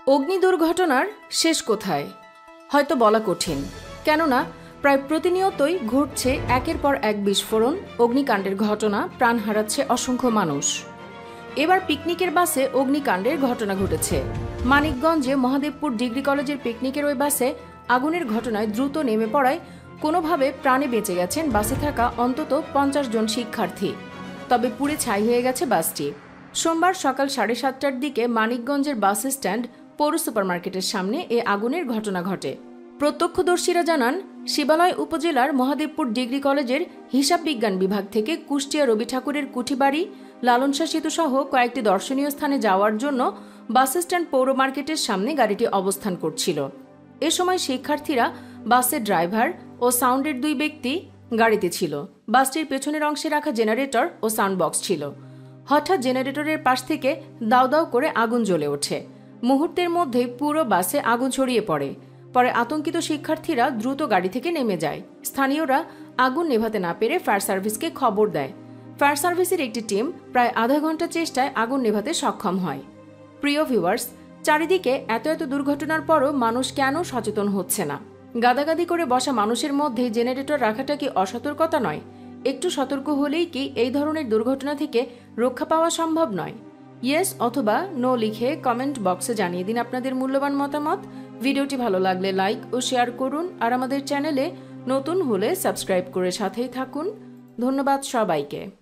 অগ্নি দুর্ঘটনার শেষ কোথায় হয়তো বলা কঠিন, কেননা প্রায় প্রতিনিয়তই ঘটছে একের পর এক বিস্ফোরণ, অগ্নিকাণ্ডের ঘটনা, প্রাণ হারাচ্ছে অসংখ্য মানুষ। এবার পিকনিকের বাসে অগ্নিকাণ্ডের ঘটনা ঘটেছে। মানিকগঞ্জে মহাদেবপুর ডিগ্রি কলেজের পিকনিকের ওই বাসে আগুনের ঘটনায় দ্রুত নেমে পড়ায় কোনোভাবে প্রাণে বেঁচে গেছেন বাসে থাকা অন্তত 50 জন শিক্ষার্থী। তবে পুড়ে ছাই হয়ে গেছে বাসটি। সোমবার সকাল 7:30টার দিকে মানিকগঞ্জের বাস স্ট্যান্ড পৌর সুপারমার্কেটের সামনে এ আগুনের ঘটনা ঘটে। প্রত্যক্ষদর্শীরা জানান, শিবালয় উপজেলার মহাদেবপুর ডিগ্রি কলেজের হিসাব বিজ্ঞান বিভাগ থেকে কুষ্টিয়া রবি ঠাকুরের কুঠিবাড়ি, লালনশাহ সেতু সহ কয়েকটি দর্শনীয় স্থানে যাওয়ার জন্য বাস স্ট্যান্ড পৌর মার্কেটের সামনে গাড়িটি অবস্থান করছিল। এ সময় শিক্ষার্থীরা, বাসের ড্রাইভার ও সাউন্ডের 2 ব্যক্তি গাড়িতে ছিল। বাসটির পেছনের অংশে রাখা জেনারেটর ও সাউন্ড বক্স ছিল। হঠাৎ জেনারেটরের পাশ থেকে দাউ দাউ করে আগুন জ্বলে ওঠে। মুহূর্তের মধ্যেই পুরো বাসে আগুন ছড়িয়ে পড়ে। পরে আতঙ্কিত শিক্ষার্থীরা দ্রুত গাড়ি থেকে নেমে যায়। স্থানীয়রা আগুন নেভাতে না পেরে ফায়ার সার্ভিসকে খবর দেয়। ফায়ার সার্ভিসের একটি টিম প্রায় আধা ঘন্টা চেষ্টায় আগুন নেভাতে সক্ষম হয়। প্রিয় ভিউয়ার্স, চারিদিকে এত দুর্ঘটনার পরও মানুষ কেন সচেতন হচ্ছে না? গাদাগাদি করে বসা মানুষের মধ্যে জেনারেটর রাখাটা কি অসতর্কতা নয়? একটু সতর্ক হলেই কি এই ধরনের দুর্ঘটনা থেকে রক্ষা পাওয়া সম্ভব নয়? ইয়েস অথবা নো লিখে কমেন্ট বক্সে জানিয়ে দিন আপনাদের মূল্যবান মতামত। ভিডিওটি ভালো লাগলে লাইক ও শেয়ার করুন, আর আমাদের চ্যানেলে নতুন হলে সাবস্ক্রাইব করে সাথেই থাকুন। ধন্যবাদ সবাইকে।